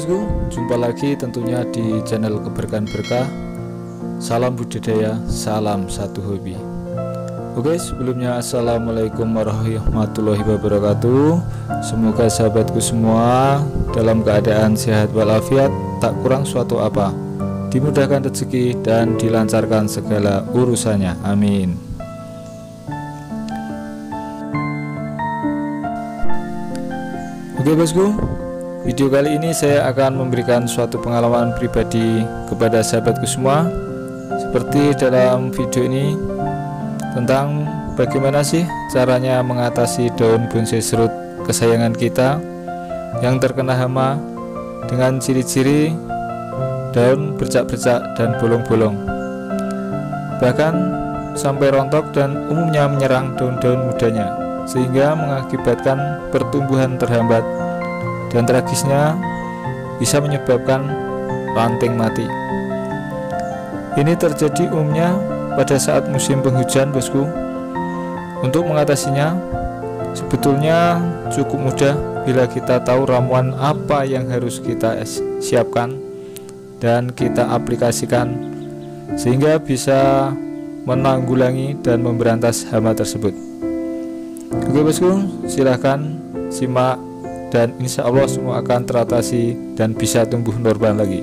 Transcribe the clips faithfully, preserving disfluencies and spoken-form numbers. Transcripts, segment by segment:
bosku, jumpa lagi tentunya di channel Keberkahan Berkah. Salam budidaya, salam satu hobi. Oke, sebelumnya assalamualaikum warahmatullahi wabarakatuh. Semoga sahabatku semua dalam keadaan sehat walafiat, tak kurang suatu apa, dimudahkan rezeki dan dilancarkan segala urusannya, amin. Oke bosku, video kali ini saya akan memberikan suatu pengalaman pribadi kepada sahabatku semua. Seperti dalam video ini, tentang bagaimana sih caranya mengatasi daun bonsai serut kesayangan kita yang terkena hama dengan ciri-ciri daun bercak-bercak dan bolong-bolong, bahkan sampai rontok dan umumnya menyerang daun-daun mudanya, sehingga mengakibatkan pertumbuhan terhambat dan tragisnya bisa menyebabkan ranting mati. Ini terjadi umumnya pada saat musim penghujan bosku. Untuk mengatasinya sebetulnya cukup mudah bila kita tahu ramuan apa yang harus kita siapkan dan kita aplikasikan, sehingga bisa menanggulangi dan memberantas hama tersebut. Oke bosku, silahkan simak dan insya Allah semua akan teratasi dan bisa tumbuh normal lagi.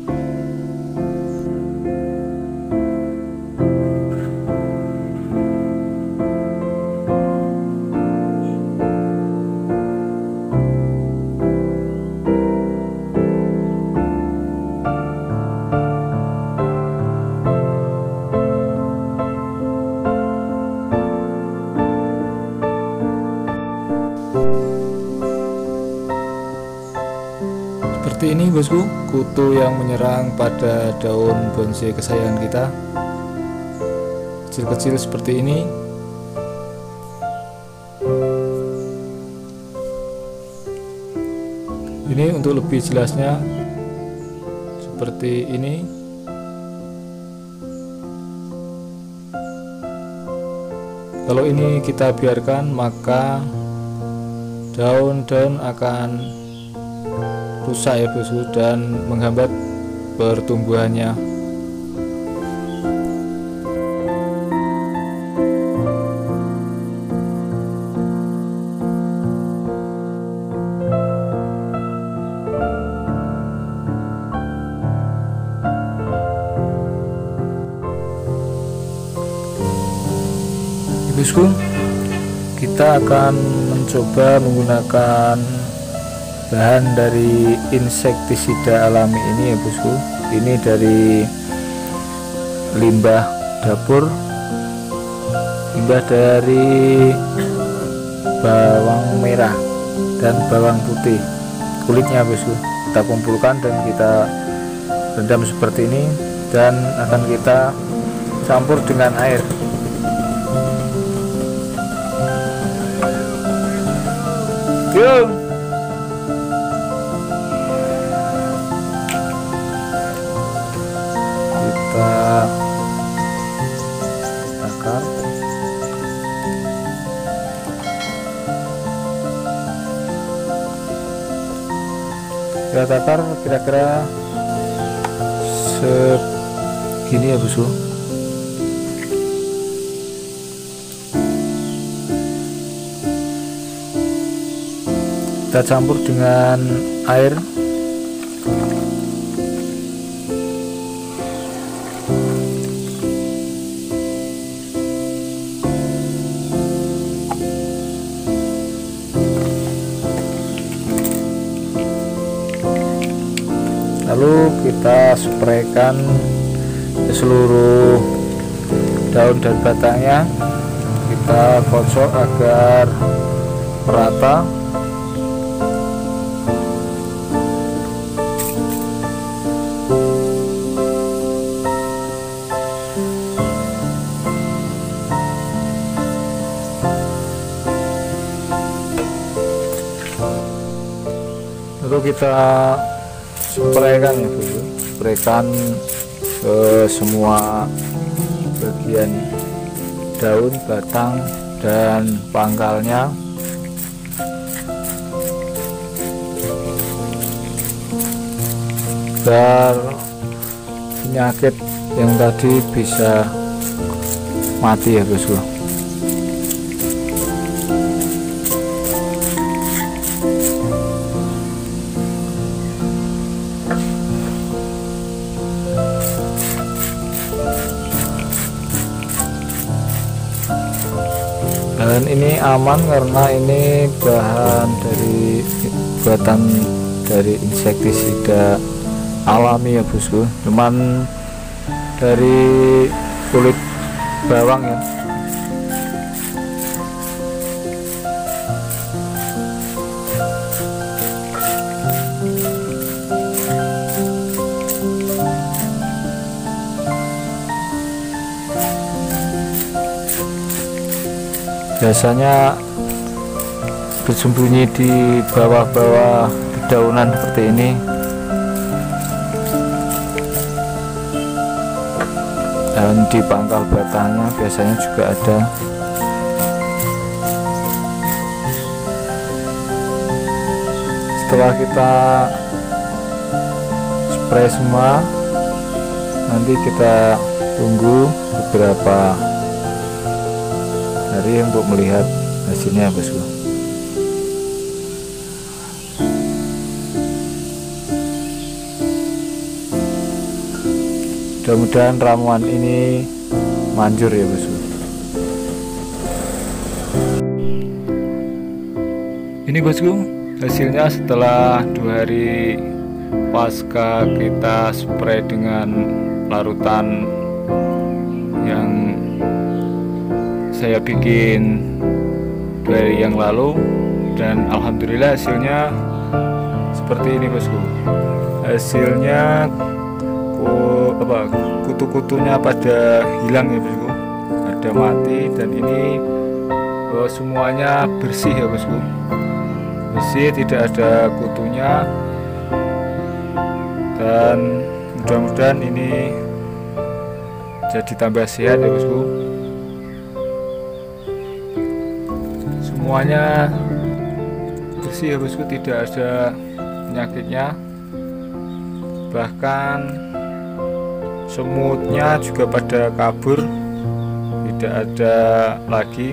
Seperti ini bosku, kutu yang menyerang pada daun bonsai kesayangan kita, kecil-kecil seperti ini. Ini untuk lebih jelasnya seperti ini. Kalau ini kita biarkan, maka daun-daun akan rusak ya bosku dan menghambat pertumbuhannya. Bosku, kita akan mencoba menggunakan bahan dari insektisida alami ini ya bosku. Ini dari limbah dapur, limbah dari bawang merah dan bawang putih, kulitnya bosku kita kumpulkan dan kita rendam seperti ini, dan akan kita campur dengan air. Go! Kita takar. Kita takar kira-kira segini ya bosku. Kita campur dengan air. Lalu kita spraykan ke seluruh daun dan batangnya. Kita kocok agar merata. Lalu kita spraykan ya bosku, spraykan ke semua bagian daun, batang, dan pangkalnya. agar penyakit yang tadi bisa mati ya bosku. Dan ini aman karena ini bahan dari buatan dari insektisida alami ya bosku, cuman dari kulit bawang ya. Biasanya bersembunyi di bawah-bawah dedaunan seperti ini. Dan di pangkal batangnya biasanya juga ada. Setelah kita spray semua, nanti kita tunggu beberapa hari untuk melihat hasilnya bosku. Mudah-mudahan ramuan ini manjur ya bosku. Ini bosku hasilnya setelah dua hari pasca kita spray dengan larutan yang saya bikin dua hari yang lalu, dan alhamdulillah hasilnya seperti ini bosku. Hasilnya oh, apa kutu-kutunya pada hilang ya bosku, ada mati, dan ini oh, semuanya bersih ya bosku, bersih, tidak ada kutunya, dan mudah-mudahan ini jadi tambah sehat ya bosku. Semuanya bersih ya bosku, tidak ada penyakitnya, bahkan semutnya juga pada kabur, tidak ada lagi.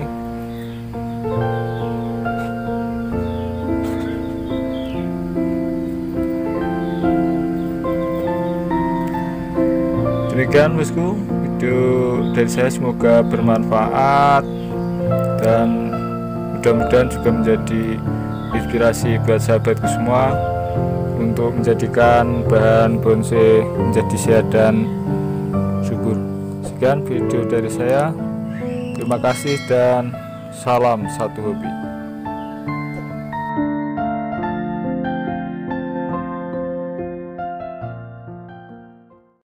Demikian bosku video dari saya, semoga bermanfaat dan mudah-mudahan juga menjadi inspirasi buat sahabatku semua untuk menjadikan bahan bonsai menjadi sehat dan subur. Sekian video dari saya, terima kasih dan salam satu hobi.